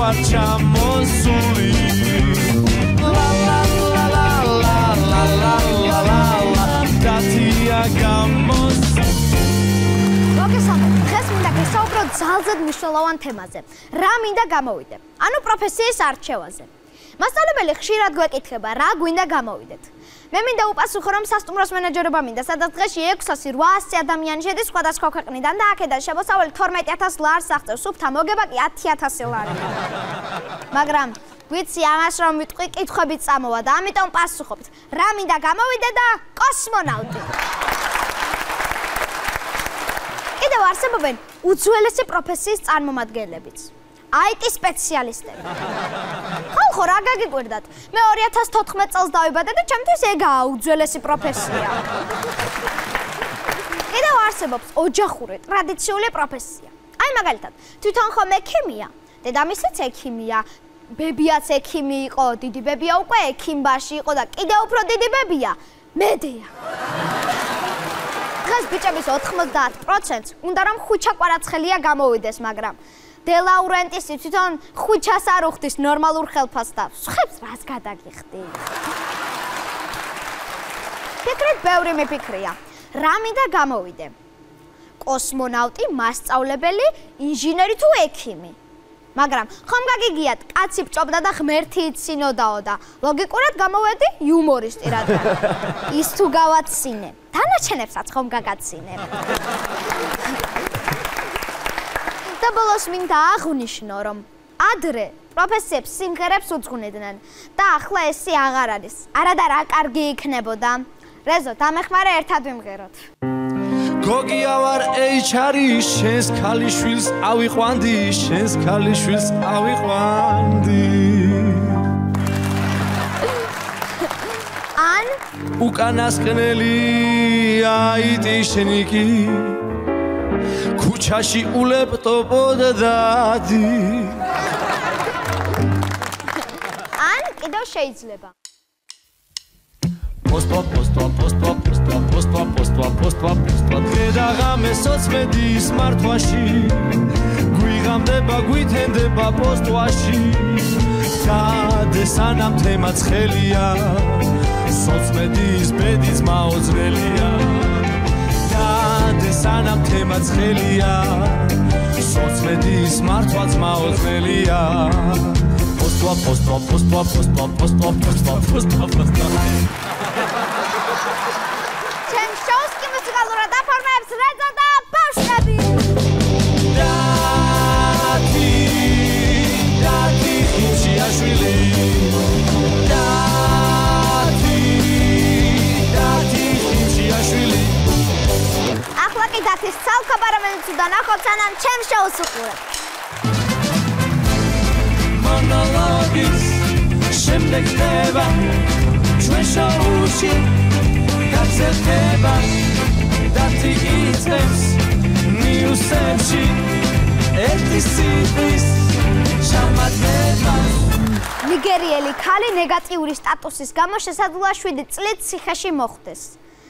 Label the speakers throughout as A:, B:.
A: ვარ ჩამოსული ლა ლა ლა ლა ლა ლა ლა ლა დათია გამოსული
B: მოგესალმებით. დღეს მინდა გესაუბროთ ძალზედ მნიშვნელოვან თემაზე. რა მინდა გამოვიდე? ანუ პროფესიის არჩევაზე. მასწავლებელი ხშირად გვეკითხება, რა გვინდა გამოვიდეთ. მე მინდა უპასუხო, რომ სასტუმროს მენეჯერობა მინდა, სადაც დღეში 600-800 ადამიანი შედის სხვადასხვა ქვეყნიდან და აქედან შემოსავალი 12000 ლარს აღწევს, სუფთა მოგება კი 10000 ლარი. მაგრამ ვიცი ამას რომ ვიტყვი, კითხვებით წამოვა და ამიტომ პასუხობთ. რა მინდა გამოვიდე და კოსმონავტი. კიდევ არსებობენ უძველესი პროფესიის წარმომადგენლებიც. IT სპეციალისტები. ხალხო რა გაგიკვირდათ? მე 2014 წელს დავიბადე და ჩემთვის ეგაა უძველესი პროფესია. კიდევ არსებობს ოჯახური ტრადიციული პროფესია. აი მაგალითად, თვითონ ხომ ექიმია, დედამისიც ექიმია, ბებიაც ექიმი იყო, დიდი ბებია უკვე ექიმბაში იყო და კიდევ უფრო დიდი ბებია მედია. დღეს ბიჭების 90%-ს უნდა რომ ხუჩა კვარაცხელია გამოვიდეს, მაგრამ დე ლაურენტისი თვითონ ხუჩას არ უხდის ნორმალურ ხელფასს და ხებს რას გადაგიხდით? ფიქრით ბევრი მიფიქრია. რა მინდა გამოვიდე? კოსმონავტი, მასწავლებელი, ინჟინერი თუ ექიმი? მაგრამ ხომ გაგიგიათ, კაცი ბჭობდა და ღმერთი იცინოდაო და ლოგიკურად გამოვედი იუმორისტი რადგან ის თუ გავაცინე, დანარჩენებსაც ხომ გაგაცინე. და ბოლოს მინდა აღვნიშნო, რომ ადრე პროფესიებს სიმღერებს უძღვნიდნენ და ახლა ესე აღარ არის. არადა რა კარგი იქნებოდა. რეზო, დამეხმარე ერთად ვიმღეროთ.
A: გოგია ვარ HR-ი, შენს ქალიშვილს ავიყვანდი, შენს ქალიშვილს ავიყვანდი.
B: ან
A: უკანასკნელი IT შენიკი ქუჩაში ულეპტოპო და დადი.
B: ან კიდევ შეიძლება.
A: Post-wa Kedagame socmedis martvashi Guigamdeba guitendeba post-washi Tadesanam temat xelia Socmedis bedis maozvelia Tadesanam temat xelia Socmedis martvats maozvelia Post-wa
B: შოუსკი მუსიკალურად აფორმებს რეზო და ბავშვები.
A: დათი ხიჩიაშვილი დათი ხიჩიაშვილი
B: ახლა კი დათის ცალკა პარამეტრს უნდა ნახოთ, სანამ ჩემ შოუს უყურებთ.
A: მონოლოგის შემდეგ ხდება ჩვენ შოუში გაცელდება დათი იწყებს ნიუსებში ერთი სიტყვის ჩამატებას
B: ნიგერიელი ქალი ნეგატიური სტატუსის გამო შესაძლოა 7 წლით ციხეში მოხვდეს.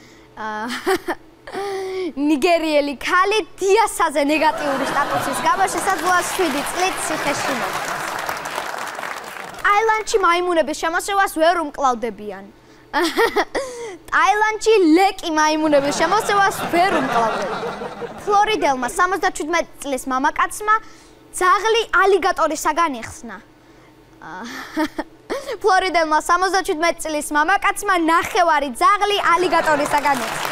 B: ნიგერიელი ქალი დიასაზე ნეგატიური სტატუსის გამო შესაძლოა 7 წლით ციხეში მოხვდეს. ტაილანდში მაიმუნების შემოსევას ვერ უმკლავდებიან. ტაილანდში ლეკი მაიმუნების შემოსევას ვერ უმკლავდებიან. ფლორიდელმა 77 წლის მამაკაცმა ძაღლი ალიგატორისაგან იხსნა. ფლორიდელმა 77 წლის მამაკაცმა ნახევარი ძაღლი ალიგატორისაგან იხსნა.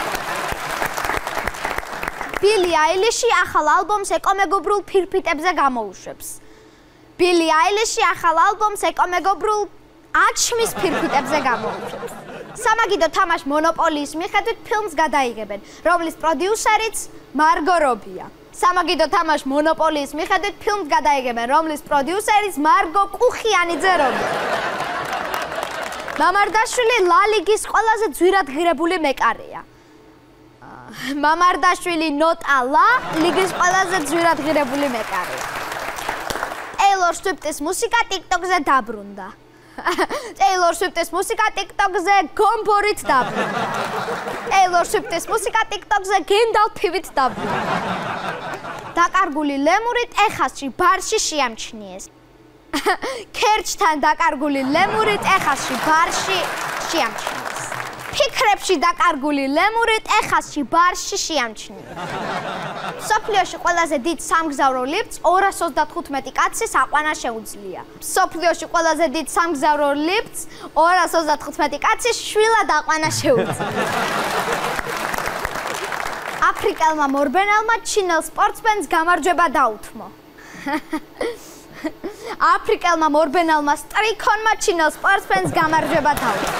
B: ბილი აილიში ახალ ალბომს ეკომეგობრულ ფირფიტებზე გამოუშვებს. ბილი აილიში ახალ ალბომს ეკომეგობრულ აჩმის ფირფიტებზე გამოუშვებს. სამაგიდო თამაშ მონოპოლიის მიხედვით ფილმს გადაიღებენ, რომლის პროდიუსერიც მარგო რობია. სამაგიდო თამაშ მონოპოლიის მიხედვით ფილმს გადაიღებენ, რომლის პროდიუსერიც მარგო კუხიანიძე რობია. მამარდაშვილი ლა ლიგის ყველაზე ძვირადღირებული მეკარეა. მამარდაშვილი ნოტა ლა ლიგის ყველაზე ძვირადღირებული მეკარეა. ტეილორ სვიფტის მუსიკა TikTok-ზე დაბრუნდა. ტეილორ სვიფტის მუსიკა TikTok-ზე გომბორით დაბრუნდა. ტეილორ სვიფტის მუსიკა TikTok-ზე გენდალფივით დაბრუნდა. დაკარგული ლემური ტეხასში ბარში შეამჩნიეს. ქერჩთან დაკარგული ლემური ტეხასში ბარში შეამჩნიეს. ფიქრებში დაკარგული ლემური ტეხასში ბარში შეამჩნიეს. მსოფლიოში ყველაზე დიდ სამგზავრო ლიფტს 235 კაცის აყვანა შეუძლია. მსოფლიოში ყველაზე დიდ სამგზავრო ლიფტს 235 კაცის შვილად აყვანა შეუძლია. აფრიკელმა მორბენელმა ჩინელ სპორტსმენს გამარჯვება დაუთმო. აფრიკელმა მორბენელმა სტრიქონმა ჩინელ სპორტსმენს გამარჯვება დაუთმო.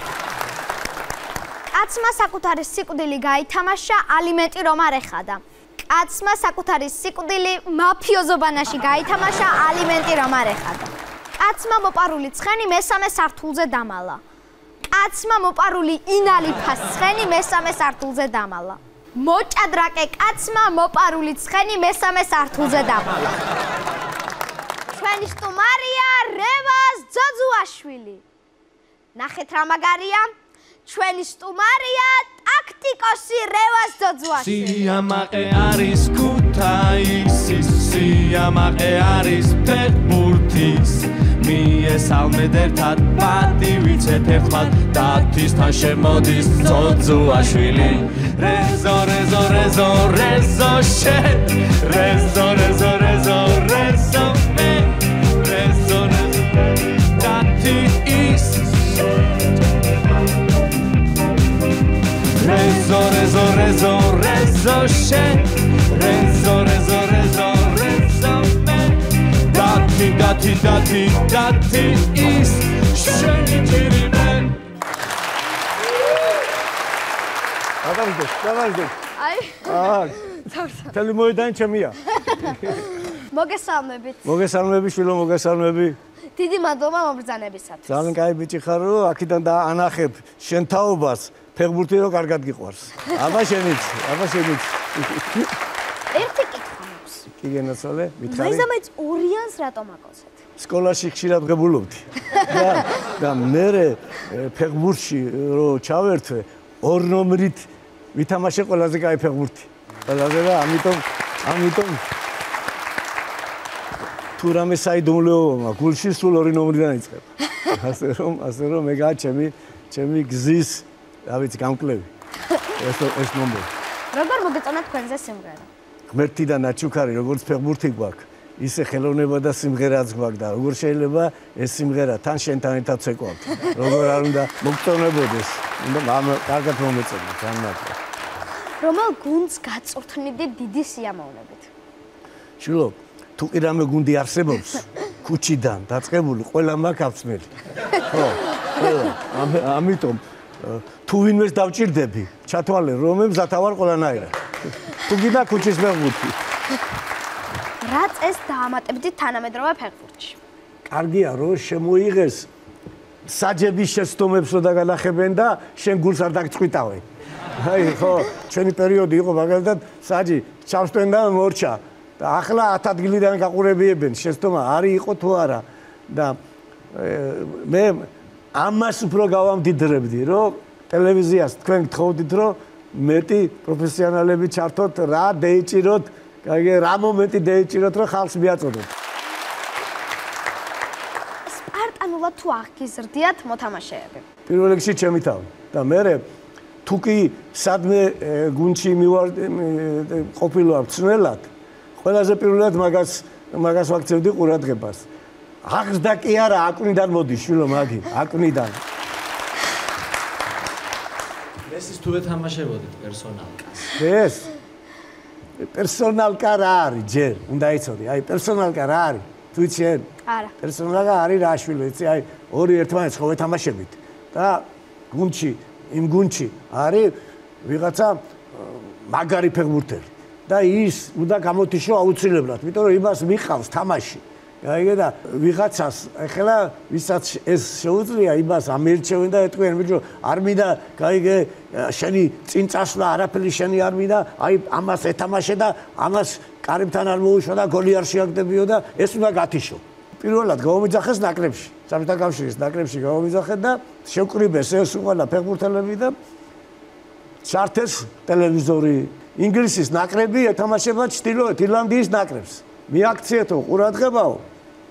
B: კაცმა საკუთარი სიკვდილი გაითამაშა, ალიმენტი რომ არ ეხადა. კაცმა საკუთარი სიკვდილი მაფიოზობანაში გაითამაშა, ალიმენტი რომ არ ეხადა. კაცმა მოპარული ცხენი მესამე სართულზე დამალა. კაცმა მოპარული ინალიფას ცხენი მესამე სართულზე დამალა. მოჭადრაკე კაცმა მოპარული ცხენი მესამე სართულზე დამალა. ჩვენი სტუმარია რევაზ ძოძუაშვილი. ნახეთ რა მაგარია. ჩვენი სტუმარია ტაქტიკოსი რევაზ ძოძუაშვილი.
A: სიამაყე არის ქუთაისის, სიამაყე არის ფეხბურთის. მიესალმეთ ერთად, პატივიცეთ ერთმანთ, დათვისთან შემოდის ძოძუაშვილი. რეზო, რეზო, რეზო, რეზო შენ, რეზო, რეზო, რეზო, რეზო მე, რეზო, რეზო, დათი ის. Rezo, rezo, rezo, rezo shen. Rezo, rezo, rezo, rezo men. Dati, dati, dati, dati is. Sheni jiri men.
C: Davajde.
B: Ay.
C: Teli moydani chemia.
B: მოგესალმებით.
C: მოგესალმები, შვილო, მოგესალმები.
B: დიდი მადლობა მობრძანებისათვის.
C: ძალიან კაი ბიჭი ხარ, რომ აქედან და ანახებ შენ თაობას, ფეხბურთი რო კარგად გიყვარს. აბა შენიც.
B: ერთი კითხვა მაქვს.
C: კი გენაცვალე, მითხარი.
B: მეზამეც ორიანს რატომ აკოცეთ?
C: სკოლაში ხშირად ღებულობდი. და მე ფეხბურთში რო ჩავერთვე, ორ ნომრით ვითამაშე ყველაზე კაი ფეხბურთი. ყველაზე და ამიტომ თუ რამე საიდუმლოა მაქვს, გულში სულ ორი ნომრიდან იწყებ. ასე რომ მე ჩემი გზის, რა ვიცი, გამკლევი. ეს ნომერი.
B: როგორ მოგეწონა თქვენზე სიმღერა?
C: ღმერთიდან აჩუქარი, როგორც ფეხბურთი გვაქვს, ისე ხელოვნება და სიმღერაც გვაქვს და როგორ შეიძლება ეს სიმღერა თან შენთან ერთად ცეკვავთ. როგორ არ უნდა მოგწონებოდეს. უნდა კარგად მომეწონოთ, თან მართლა.
B: რომელ გუნდს გაწვრთნიდი დიდი სიამოვნებით?
C: შვილო, თუ კი რამე გუნდი არსებობს, ქუჩიდან დაწყებული ყველა მაქვს აფწმელი. ხო, ამიტომ თუ ვინმეს დავჭირდები, ჩათვალე რომ მე მზათა ვარ ყველანაირად. თუ გინდა ქუჩის ფეხბურთი.
B: რა წეს დაამატებდით თანამედროვე ფეხბურთში?
C: კარგია რომ შემოიღეს საჯების შეცდომებს რო დაგანახებენ და შენ გულს არ დაგწყვიტავენ. აი ხო, ჩვენი პერიოდი იყო მაგალითად საჯი ჩავსტენ და მორჩა. და ახლა 10 ადგილიდან გაყურებიებენ, შეცდომა არის იყო თუ არა. და მე ამას უფრო გავამდიდრებდი, რომ ტელევიზიას თქვენ გთხოვდით, რომ მეტი პროფესიონალები ჩართოთ, რა დეიჭიროთ, რა მომენტი დეიჭიროთ, რომ ხალხს მიაწოდოთ.
B: სპარტანულად თუ აღგიზრდიათ მოთამაშეები?
C: პირველ რიგში ჩემი თავი და მე თუ კი სადმე გუნდში ყოფილვარ ცნელად, ყველაზე პირველად მაგას ვაქცევდი ყურადღებას. აღზრდა კი არა, აკვნიდან მოდის, შვილო, მაგი, აკვნიდან.
D: ეს თუ ეთამაშებოდით პერსონალკას.
C: ეს პერსონალკა რა არის, ჯერ, უნდა იცოდი, აი პერსონალკა რა არის? თუ იცი?
B: არა.
C: პერსონალკა არის რა, შვილო, იცი, აი ორი ერთმანეთს ხო ეთამაშებით და იმ გუნდში არის ვიღაცა მაგარი ფეხბურთელი. და ის უნდა გამოთიშო აუცილებლად, იმიტომ რომ იმას მიყავს თამაში. გაიგე და ვიღაცას ახლა ვისაც ეს შეუძლია იმას ამერჩევენ და ეთქვენ, ბიჭო, არ მინდა, გაიგე, შენი წინ წასვლა არაფერი შენი არ მინდა, აი ამას ეთამაშე და ამას კარებთან არ მოუშვა და გოლი არ შეაგდებიო და ეს უნდა გათიშო. პირველად გამომიძახეს ნაკრებში, საბჭოთა კავშირის ნაკრებში გამომიძახეთ და შევკრიბეს ეს უყანა ფეხბურთელები და ჩართეს ტელევიზორი. ინგლისის ნაკრები ეთამაშება ჩრდილოეთ ირლანდიის ნაკრებს. მიაქციეთო ყურადღებაო.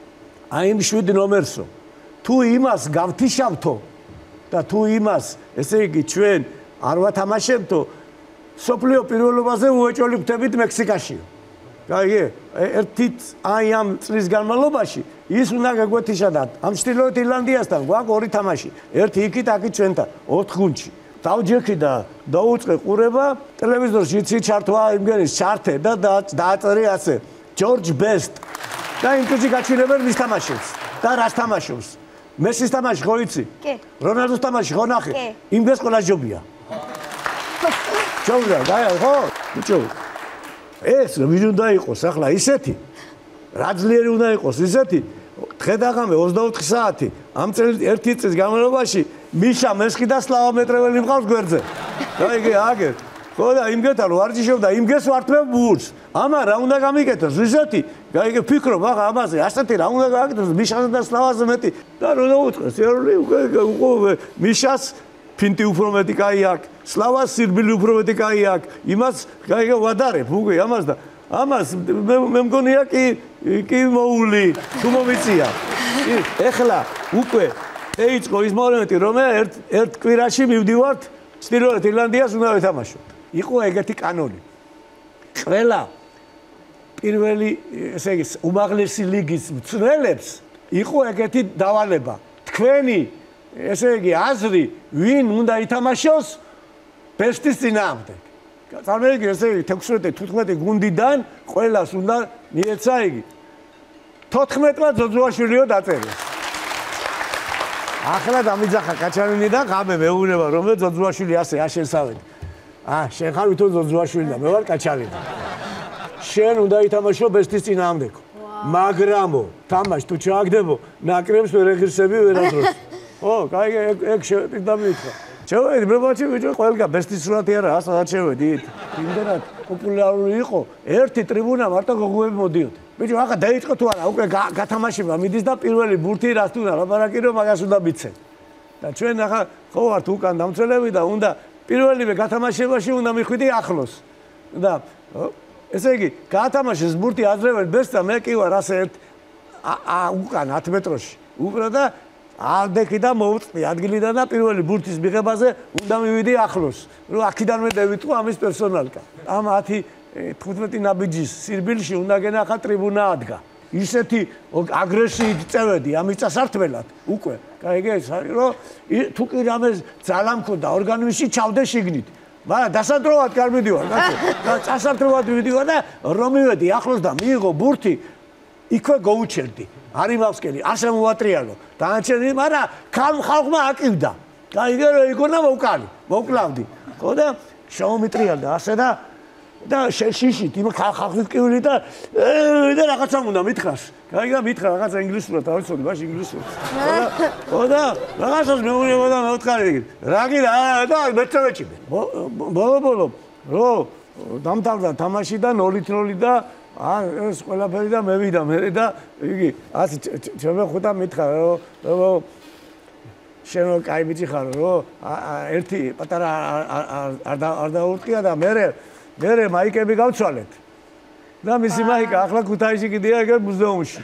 C: აი იმ 7 ნომერსო. თუ იმას გავთიშავთო და თუ იმას, ესე იგი, ჩვენ არ ვათამაშებთო, სოფლიო პირველობაზე უეჭველი ვხდებით მექსიკაშიო. გაიგე? ერთი აი ამ წლის განმავლობაში ის უნდა გაგვეთიშადათ. ამ ჩრდილოეთ ირლანდიასთან გვაქვს 2 თამაში. ერთი იქით, აქეთ ჩვენთან 4 გუნდში. დავჯექი და დაუწყე ყურება, ტელევიზორში იცი ჩართვა იმგენის ჩართე და დააწერი ასე. ჯორჯ ბესტ. და იმ წუთში გაჩვენებენ მის თამაშებს და რას თამაშობს. მესის თამაში ხო იცი?
B: კი.
C: რონალდოს თამაში ხო ნახე?
B: კი.
C: იმდეს ყველა ჯობია. ჯობია, გაიარ ხო? ბიჭო. ეს ვინ უნდა იყოს ახლა ისეთი? რა ძლიერი უნდა იყოს ისეთი? დღე და ღამე 24 საათი ამ წელს ერთი წლის განმავლობაში მიშა მესხი და სლავა მეტრეველი მყავს გვერდზე. გაიგე, აგერ. ხო და იმგეთან ვარჯიშობდა, იმგეს ვართმევ ბურს. ამა რა უნდა გამიკეთოს ისეთი? გაიგე, ფიქრობ ახლა ამაზე, ასეთი რა უნდა გააკეთოს მიშასა და სლავაზე მეტი. და რო დაუწყეს, ეროვნული უკვე მიშას ფინტი უფრო მეტი კაი აქვს, სლავას სირბილი უფრო მეტი კაი აქვს. იმას გაიგე ვადარებ უკვე ამას და ამას მე მგონია კი მოული, თუ მომიწია. ეხლა უკვე ეიწყო ის მომენტი, რომ ერთ კვირაში მივდივართ ჩრდილოეთ ირლანდიას უნდა ვეთამაშოთ. იყო ეგეთი კანონი. ყველა პირველი, ესე იგი, უმაღლესი ლიგის მწვრთნელებს იყო ეგეთი დავალება. თქვენი, ესე იგი, აზრი, ვინ უნდა ითამაშოს ბესტის წინააღმდეგ. წარმოიდგინე, ესე იგი, 16-15 გუნდიდან ყველას უნდა მიეცა იგი. 14-მა ძოძუაშვილიო დაწერეს. ახლა დამიძახა კაჩარინი და ღამე მეუბნება, რომ ძოძუაშვილი ასე აშენსავენ. შენ ხარ ვითო ძოძუაშვილი და მე ვარ კაჩარინი. შენ უნდა ითამაშო ბესტის წინააღმდეგო. მაგრამო, თამაში თუ ჩააგდებო, ნაკრებს ვერ ეღირსები ვერასდროს. ო, კაი, ეგ შევედი მითხრა. შევედი, ბებაჩი, ბიჭო, ყველგან ბესტის სურათი არა, ასადაც შევედით. იმდენად პოპულარული იყო, ერთი ტრიბუნა მარტო გოგოები მოდიოდნენ. ბიჭო, ახლა დაიწყო თუ არა, უკვე გათამაშება მიდის და პირველი ბურთი რას თუ ლაპარაკი რომ მაგას უნდა მიცენ. და ჩვენ ახლა ხო ვართ უკან დამცველები და უნდა პირველივე გათამაშებაში უნდა მიხვიდე ახლოს. და ესე იგი, გაათამაშეს ბურთი აძლევენ ბესტს და მე კი ვარ ასე ერთ უკან 10 მეტროში. უკრა და ადექი და მოვწყდი ადგილიდან და პირველი ბურთის მიღებაზე უნდა მივიდი ახლოს. რომ აქედანვე დავიტყო ამის პერსონალკა. ამ 10-15 ნაბიჯის სირბილში უნდა გენახა ტრიბუნა ადგა. ისეთი აგრესიით წევედი ამის წასართმელად უკვე. გაიგე, რომ თუ კი რამე ძალა მქონდა ორგანიზმში ჩავდე შიგნით. მაგრამ დასადროვად არ მიდივარ, კაცო. და წასართმელად მივიდივარ და რომ მივედი ახლოს და მიიღო ბურთი, იქვე გოუჩერდი. არ იმავსკენი, ასე მოვატრიალო. დაანჩენი, მაგრამ ხალხმა აკივდა. გაიგე, რომ იქონა მოვკლავდი. ხო და შემომიტრიალდა ასე და შიშით იმ ხალხის კივილი და რაღაცა უნდა მითხრას. გაიგე, მითხრა რაღაცა ინგლისურად, არ ვიცოდი, ბაში ინგლისურად. ხო და რაღაცას მეუბნება და მევთხარი. რა გირა და მეწევეჭიმე. ბოლო რო დამთავრდა თამაში და 0-0 და ეს ყველაფერი და მევიდა მე და იგი ასე ჩემო ხუთა მითხრა რომ შენ კაი ბიჭი ხარ რომ ერთი პატარა არ დაურტყია და მე მაიკები გავცვალეთ და მისი მაიკა ახლა ქუთაისში კიდია ეგ მუზეუმში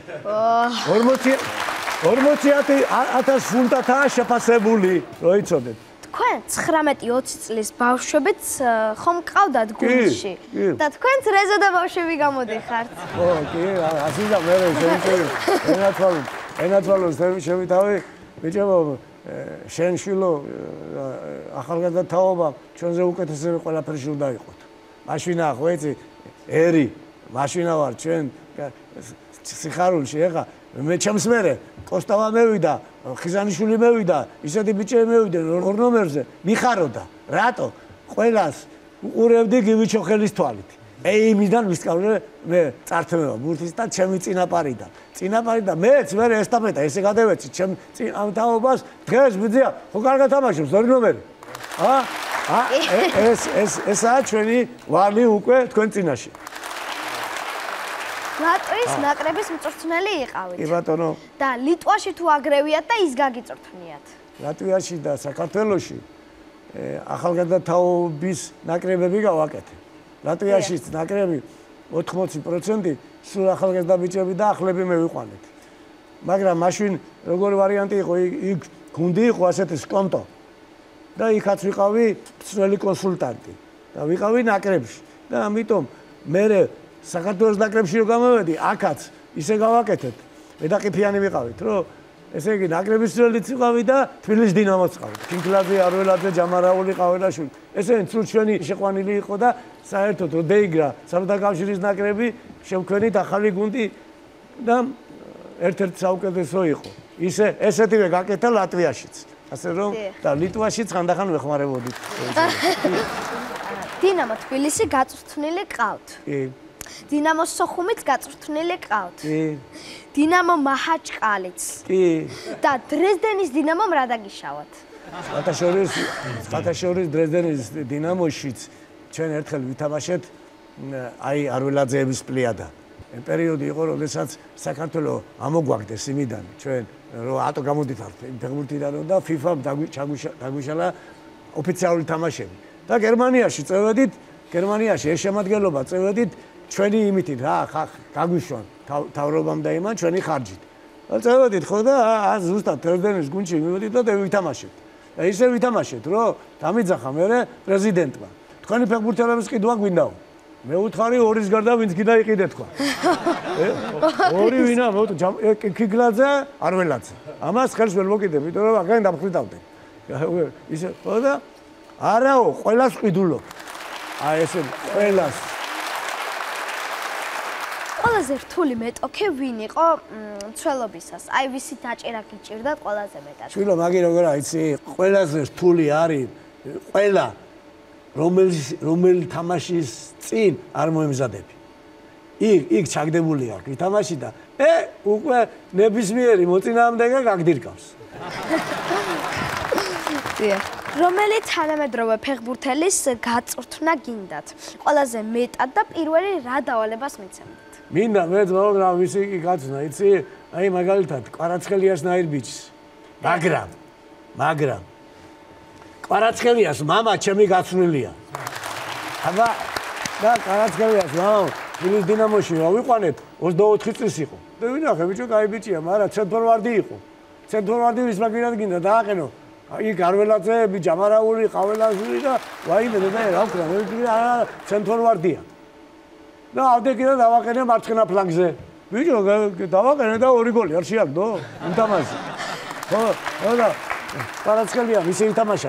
C: 40,000 ფუნტათაა შეფასებული რო იცოდეთ
B: თქვენ 19-20 წლის ბავშვებიც ხომ ყავდათ გუნდში და თქვენც რეზო და ბავშვები გამოდიხართ.
C: ო, კი, ასილა მე ენათვალოს შემითავი ბიჭებო შენ შვილო ახალგაზრდა თაობა ჩვენზე უკეთესები ყველაფერში უნდა იყოთ. მაშინა ხო იცი ერი მაშინა ვარ ჩვენ სიხარულში ეხა მე ჩემს მერე კოსტავა მევიდა, ხიზანიშვილი მევიდა, ისეთი ბიჭები მევიდნენ ორ ნომერზე, მიხაროდა. რატო? ყველას უყურებდი გივიჩო ხელის თვალით. იმიდან ვისწავლე მე წართმევა ბურთის და ჩემი წინაპარიდან. წინაპარიდან მეც მე ესტაფეტა ესე გადავეცი ჩემ ამ თაობას დღეს ბიძია ხო კარგად თამაშობს ორი ნომერი. ესაა ჩვენი ვალი უკვე თქვენ წინაშე.
B: ლატვიის ნაკრების მწვრთნელი იყავით.
C: კი ბატონო.
B: და ლიტვაში თუ აგრევიათ და ის გაგიწვრთნიათ.
C: ლატვიაში და საქართველოში ახალგაზრდა თაობის ნაკრებები გავაკეთე. ლატვიაშიც ნაკრები 80% სულ ახალგაზრდა ბიჭები და ახლები მე ვიყვანეთ. მაგრამ მაშინ როგორი ვარიანტი იყო, იქ გუნდი იყო ასეთი სკონტო. და იქაც ვიყავი მსვლელი კონსულტანტი და ვიყავი ნაკრებში და ამიტომ მე საქართველოს ნაკრებში რო გამოვედი, აქაც ისე გავაკეთეთ. მე და ყიფიანი ვიყავით, რომ ესე იგი ნაკრების მსვლელიც ვიყავი და თბილისის დინამოც ვიყავი. ჩინკლაძე, არველაძე, ჯამარაული, ყაველაშვილი. ესენი ჩვენი შეყვანილი იყო და საერთოდ რო დაიგრა საბჭოთა კავშირის ნაკრები, შემქმნით ახალი გუნდი და ერთ-ერთი საუკეთესო იყო. ესეთივე გაკეთა ლატვიაშიც. ასე რომ და ლიტვაშიც ხანდახან ვეხმარებოდით.
B: დინამო თბილისი გაწვრთნილი ყავთ.
C: კი.
B: დინამო სოხუმიც გაწვრთნილი ყავთ.
C: კი.
B: დინამო მაჰაჩყალიც.
C: კი.
B: და დრეზდენის დინამომ რა დაგიშავათ?
C: ფათაშორის დრეზდენის დინამოშიც ჩვენ ერთხელ ვითამაშეთ აი არველაძეების პლიადა. პერიოდი იყო, როდესაც საქართველოს ამოგვაგდეს იმიდან ჩვენ რომ ატო გამოდით ფეხბურთიდან და FIFA-მ დაგვიშალა ოფიციალური თამაშები. და გერმანიაში წევედით, გერმანიაში ეს შემადგენლობა წევედით ჩვენი იმითით რა გაგვიშვან თავრობამ და იმან ჩვენი ხარჯით. და წევედით ხო და ზუსტად დრეზდენის გუნდში მივედით და ვითამაშეთ. და ისე ვითამაშეთ, რომ დამიძახა მე პრეზიდენტმა. თქვენი ფეხბურთელების ყიდვა გვინდაო. მე უთხარი ორის გარდა ვინც გინდა იყიდე თქვა. ორი ვინა კიგლაძე, არველაძე. ამას ხელს ვერ მოკიდებ, იმიტომ რომ აქან დამხვიდავდნენ. ისე ხო და არაო, ყველას ყიდულობ. აი ესე ყველას.
B: ყველაზე რთული მეტოქე ვინ იყო მცველობისას? აი ვისი დაჭერა გიჭირდათ ყველაზე მეტად?
C: შვილო, მაგი როგორ აიცი, ყველაზე რთული არის ყველა რომელი თამაშის წინ არ მოემზადები. იქ ჩაგდებული აქვს თამაში და უკვე ნებისმიერი მოწინააღმდეგე გაგდირკავს.
B: რომელი თანამედროვე ფეხბურთელის გაწვრთნა გინდათ? ყველაზე მეტად და პირველი რა დავალებას მიცემთ?
C: მინდა მე ძმაო რა ვისი კი გაწვნა, იცი? აი მაგალითად კვარაცხელიას ნაირ ბიჭს. მაგრამ კვარაცხელიას მამა ჩემი გაცვლილია. აბა და კვარაცხელიას მამა თბილისის დინამოში ვიყვანეთ 24 წლის იყო. და ვინახე ბიჭო, კაი ბიჭია, მაგრამ ცენტრფორვარდი იყო. ცენტრფორვარდი ვის მაგინად გინდა დააყენო. იქ არველაძეები, ჯამარაული, ყაველაშვილი და ვაიმე და რა ვქნა, მე არა ცენტრფორვარდია. და ავდეგი და დავაყენე მარცხენა ფლანგზე. ბიჭო, დავაყენე და 2 გოლი არ შეაგდო? უთამაში. ხო და კვარაცხელია ისე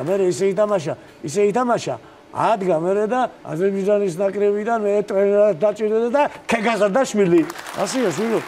C: ითამაშა, ადგა მე და აზერბაიჯანის ნაკრებიდან მე ტრენერად დაჭირდა და ქეგაზარდაშვილი. ასეა შვილო.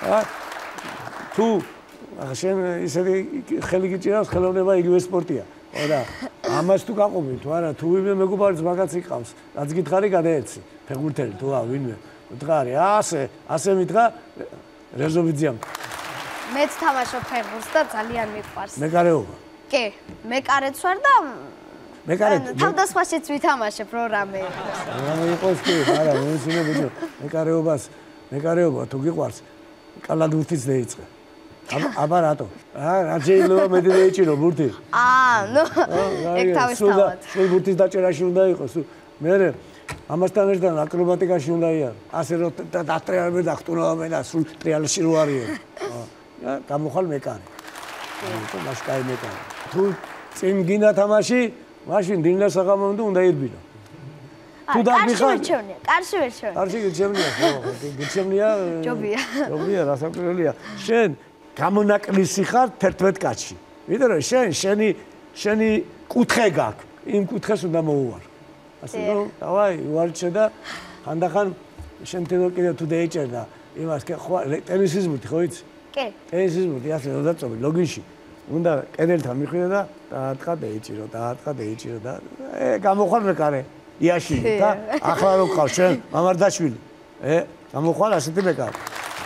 C: თუ შენ ისეთი ხელი გიჭირავს, ხელოვნება იგივე სპორტია. ხო და ამას თუ გაყობი თუ არა, თუ ვინმე მეგობარიც მაგაც იყავს, რაც გითხარი გადაეცი. ფეხბურთელი თუ ვინმე მდგარი, ასე მითხრა რეზოვიძიამ.
B: მეც თამაშობ ფეხბურთს და ძალიან მიყვარს.
C: მეკარეობა.
B: კი, მეკარეც ვარ და თავდასხმაშიც ვითამაშებ რო რამე იყოს.
C: რამე იყოს კი, არა, მომიცინე ბიჭო, მეკარეობა თუ გიყვარს, კალადურთიც დაიწყე. აბა რატო? რა შეიძლება მე დაიჭირო ბურთი?
B: ნუ ეგ თავისთავად.
C: სულ ბურთის დაჭერაში უნდა იყოს. მე ამასთან ერთად აკრობატიკაში უნდა იარო. ასე რომ დატრიალებ და ხტუნავენ და სულ ტრიალში რო არიან. გამოხვალ მეკარე. მაშ კაი მეკარე. თუ წინ გინდა თამაში, მაშინ დინდა საღამომდე უნდა ირბინა. თუ დაგიხარ.
B: კარში ვერჩევენ.
C: კარში გიჩემნია, ხო, გიჩემნია. ჯობია, რასაკვირველია. შენ გამონაკლისი ხარ 11 კაცში. ვიდრე რომ შენი კუთხე გაქვს, იმ კუთხეს უნდა მოუვარ. ასე რომ, დავაი, უარჩე და ხანდახან შენ კიდე თუ დაიჭერ და იმას ხო ტენისის ბურთი ხო იცი?
B: კი.
C: ტენისის ბურთი ასე რომ დაწოვი ლოგინში. უნდა კედელთან მიხვიდე და დაარტყა დაიჭირო და გამოხვალ მეკარე იაში და ახლა რო ყავს შენ მამარდაშვილი. გამოხვალ ასეთი მეკარე.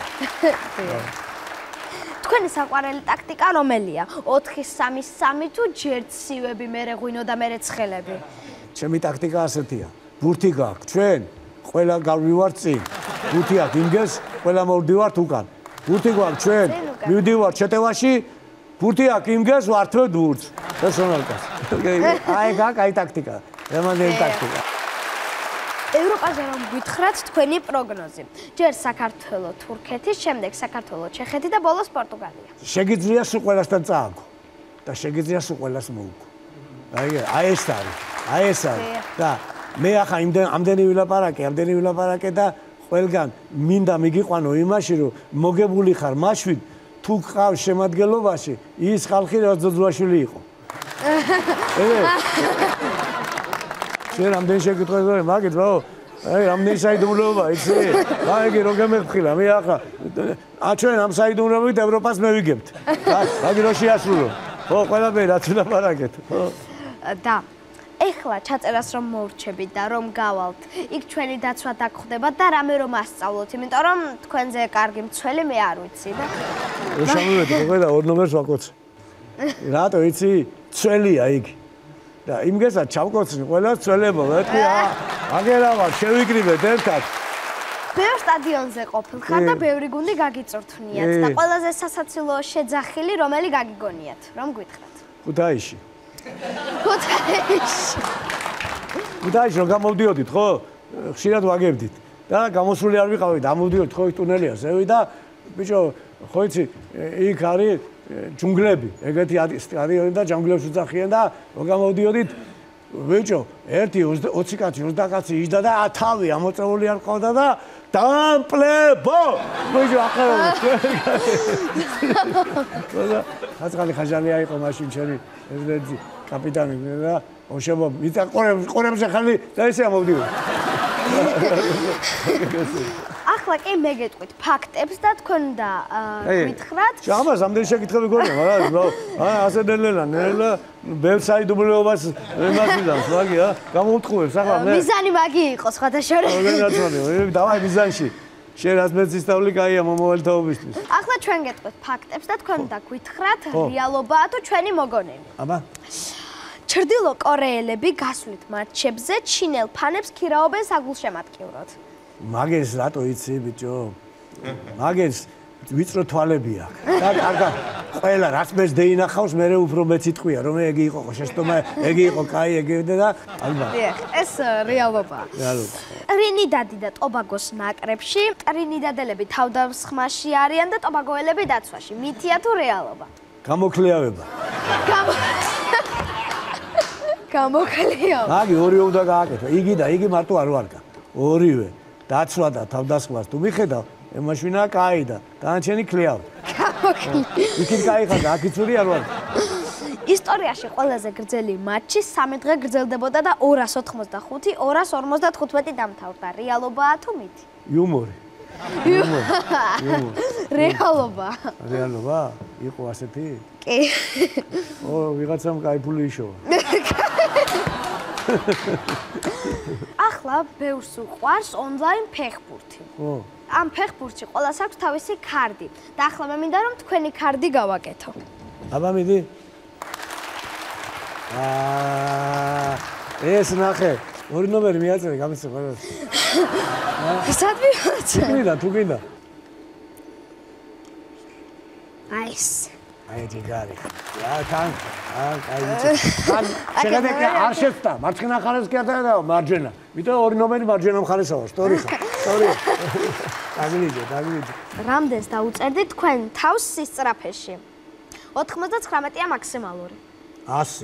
B: თქვენი საყვარელი ტაქტიკა რომელია? 4-3-3 თუ ჯერ ცივები, მერე ღვინო და მერე ცხელები?
C: ჩემი ტაქტიკა ასეთია. ბურთი გაქვს ჩვენ, ყველა გავივართ წინ. ბურთი აქვს იმგეს, ყველა მოვდივართ უკან. ბურთი გაქვს ჩვენ, მივდივართ შეტევაში, ბურთი აქვს იმგეს, ვართვევთ ბურთს. პერსონალკას. აი გაქვს აი ტაქტიკა. რამანდელი ტაქტიკა.
B: ევროპაზე რომ გითხრათ თქვენი პროგნოზი. ჯერ საქართველო, თურქეთი, შემდეგ საქართველო, ჩეხეთი და ბოლოს პორტუგალია.
C: შეგიძლია სულ ყველასთან წააგო და შეგიძლია სულ ყველას მოუგო. აი ეს არის. აი ეს არის. და მე ახლა ამდენი ვილაპარაკე და ყველგან მინდა მიგიყვანო იმაში რომ მოგებული ხარ მაშვიდ თუ ყავს შემადგენლობაში ის ხალხი რაც ძოძუაშვილი იყო. შენ ამდენი შეკითხვა მაგით ბაო აი ამდენი საიდუმლოება იცი მაგი რო გემეხილა მე ახლა ჩვენ ამ საიდუმლოებით ევროპას მევიგებთ მაგი რო შეასრულო ხო ყველაფერი რაც ვილაპარაკეთ ხო
B: და ეხლა ჩაწერას რომ მოვრჩებით და რომ გავალთ იქ ჩვენი დაცვა დაგხვდება და რამე რომ ასწავლოთ იმიტომ რომ თქვენზე კარგი მცველი მე არ ვიცი და
C: რო შემოვედი ხო და ორ ნომერს ვაკოცე რატო იცი ცველია იგი და იმგესაც ჩავკოცნი ყველა ცველებო მეთქი აგერა ვარ შევიკრიბეთ ერთად
B: ბევრ სტადიონზე ყოფილხარ და ბევრი გუნდი გაგიწურთნიათ და ყველაზე სასაცილო შეძახილი რომელი გაგიგონიათ რომ გითხრათ
C: ქუთაისში რომ გამოვდიოდით ხო ხშირად ვაგებდით და გამოსული არ ვიყავით ამოვდიოდით ხო ტუნელია ზევი და ბიჭო ხო იცი იქ არის ჯუნგლები ეგეთი სტადიონი და ჯუნგლებს უძახიან და რო გამოვდიოდით ბიჭო 20 კაცი 30 კაცი იჯდა და თავი ამოწეული არ ყავდა და დამპლებო ბიჭო ახლა ხაჭალი ხაჟალია იყო მაშინ ჩემი ესეთი კაპიტანი და ოშებო მიწა ყორებზე ხალი და ესე ამოვდიო
B: ახლა კი მე გეტყვით ფაქტებს და თქვენ და გითხრათ
C: ჟამას ამდენი შეკითხები გქონია მაგრამ ასე ნელა ბევრ საიდუმლოებას ემასილავს მაგია გამოუთხოვებს ახლა მე
B: მიზანი მაგი იყო სხვადასხვა
C: დავაი მიზანში შენ რაც მეცისწავლი კაია მომავალთაობისთვის
B: ახლა ჩვენ გეტყვით ფაქტებს და თქვენ და გითხრათ რეალობაა თუ ჩვენი მოგონენი
C: აბა
B: ჩრდილო კორეელები გასვლით მატჩებზე ჩინელ ფანებს ქირაობენ საგულშემატკივროდ
C: მაგეს რატო იცი ბიჭო მაგეს ვიწრო თვალები აქვს და კარგად ყველა რაც მეც დეინახავს მე უფრო მეციტყვია რომ ეგ იყო შეშტომა ეგ იყო კაი ეგ და ალბათ
B: ეს რეალობაა ტრინიდადი და ტობაგოს ნაკრებში ტრინიდადელები თავდასხმაში არიან და ტობაგოელები დაცვაში მითია თუ რეალობა
C: გამოკლეავება
B: გამოკლეავება
C: მაგი ორივე უნდა გააკეთო იგი და იგი მარტო არ ვარგა ორივე დაცვა და თავდასხმას თუ მიხედავ ემაშვილა კაი და დანარჩენი კლეავ იქით კაი ხარ და აქიცური არ ვარ
B: ისტორიაში ყველაზე გრძელი მატჩი 3 დღე გრძელდებოდა და 285-255 დამთავრდა რეალობაა თუ მითი
C: იუმორი
B: რეალობა
C: იყო ასეთი
B: კი
C: ვიღაცამ кайფული იშოვა
B: ახლა ბევრს უყვარს ონლაინ ფეხბურთი
C: ხო
B: ამ ფეხბურთში ყველას აქვს თავისი კარდი და ახლა მე მინდა რომ თქვენი კარდი გავაკეთო
C: აბა მიდი ეს ნახე ორი ნომერი მიაწერე გამიცე ყველას
B: სად მივაწერე
C: თუ გინდა
B: აის
C: აი ჯიგარი თან შეგადეკი არ შეცდა მარცხენა მხარეს კი არ და მარჯვენა ვიტო ორი ნომერი მარჯვენა მხარესაა სტორი დაგლიჯე
B: რამდენს დაუწერდით თქვენ თავს სისწრაფეში 99-ია მაქსიმალური
C: 100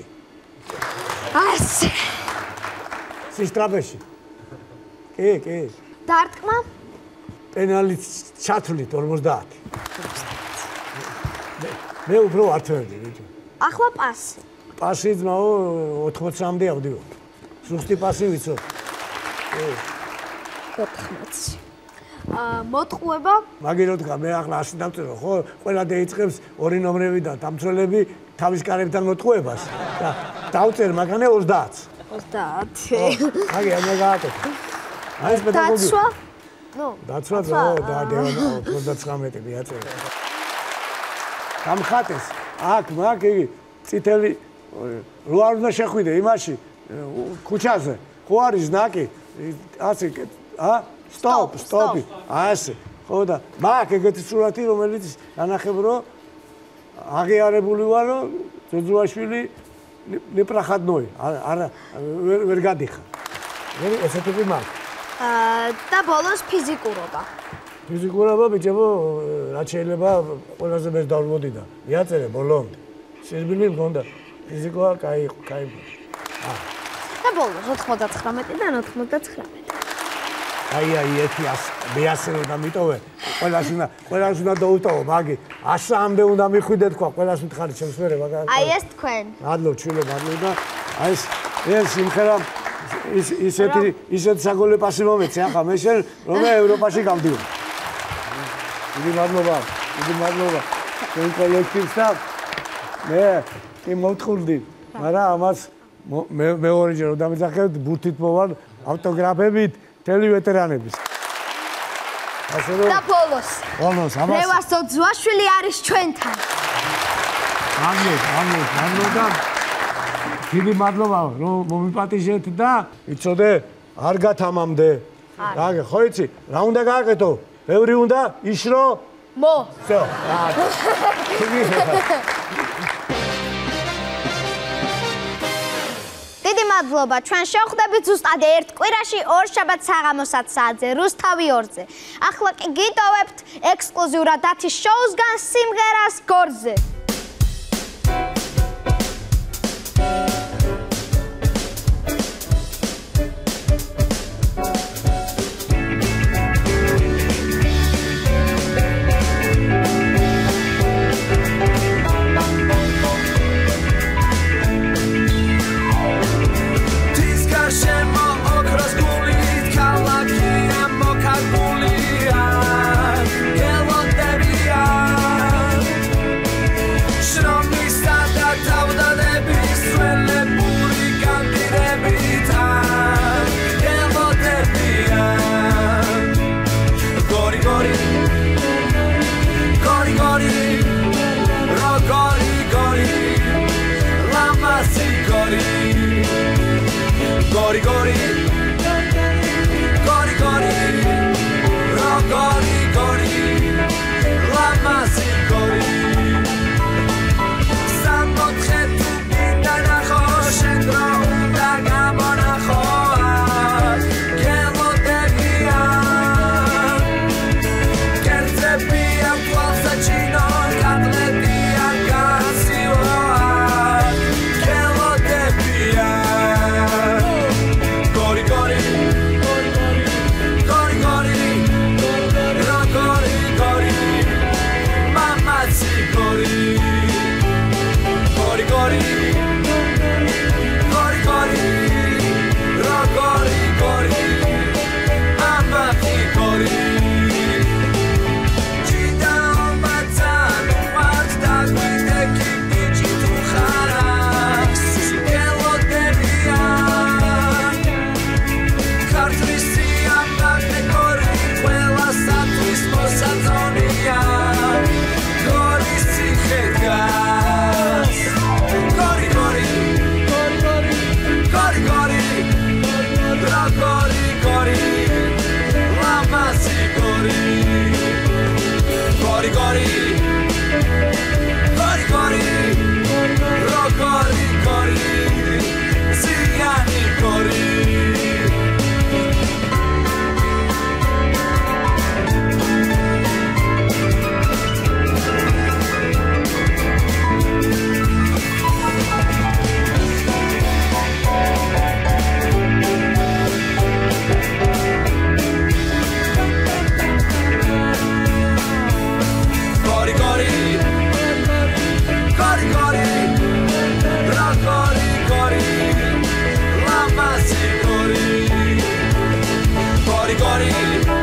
C: სისწრაფეში კი
B: დარტყმა
C: პენალით ჩათვლით 50 მე უფრო ართვერდი ბიჭო
B: ახლა პასი
C: პასი ძმაო 80-მდე ავდივარ სუსტი პასი ვიცო
B: 80 მოტყუება
C: მაგი რო თქვა მე ახლა 100 დავწერო ხო ყველა დაიწყებს ორი ნომრები და დამცველები თავის კარებთან მოტყუებას და დავწერ მაგანე 30 მაგი არ გააკეთე აი ეს პედაგოგი დაცვა და 99 მიაწერე გამხატეს აქ მაგი წითელი რო არ უნდა შეხვიდე იმაში ქუჩაზე ხო არის ზნაკი ასე სტოპი ასე ხო და მაგ ეგეთი სურათი რომელიც განახებ რომ აღიარებული ვარ რომ ძოძუაშვილი ნეპრახადნოი არა ვერ გადიხარ ესეთი მაგ
B: და ბოლოს ფიზიკურობა.
C: ფიზიკურობა ბიჭებო, რაც შეიძლება ყველაზე მეტ დავმოდიდა. მიაწერე ბოლომდე. სირბილი მქონდა. ფიზიკა კაი.
B: და ბოლოს 99-დან 99.
C: აი, ერთი მე100 უნდა მიტოვე. ყველას უნდა დაუტოვო, მაგი 100-მდე უნდა მიხვიდე თქვა, ყველას მითხარი ჩემს მერე, მაგას.
B: აი ეს თქვენ.
C: მადლობ, ჩვილო, მადლობ და აი ეს სიმღერა ისეთ საგოლე პასი მომეცე, ახლა მე შენ რომ ევროპაში გავდივარ. დიდი მადლობა. თქვენ კოლექტივს და მე კი მოვთხოვდი, მაგრამ ამას მეორეჯერ რომ დამეძახებთ, ბურთით მოვარ ავტოგრაფებით თელი ვეტერანების.
B: და ბოლოს
C: ამას
B: ლევას ოძვაშვილი არის ჩვენთან.
C: მადლობა. დიდი მადლობა რომ მომიპატიჟეთ და იცოდე არ გათამამდე. რა ხო იცი რა უნდა გააკეთო? ბევრი უნდა იშრო?
B: მო.
C: всё.
B: დიდი მადლობა. ჩვენ შევხვდებით ზუსტად ერთ კვირაში 2 შაბათს საღამოს 10 საათზე რუსთავი 2-ზე. ახლა კი გიტოვებთ ექსკლუზიურად დათის შოუსგან სიმღერას გორზე.
A: Gori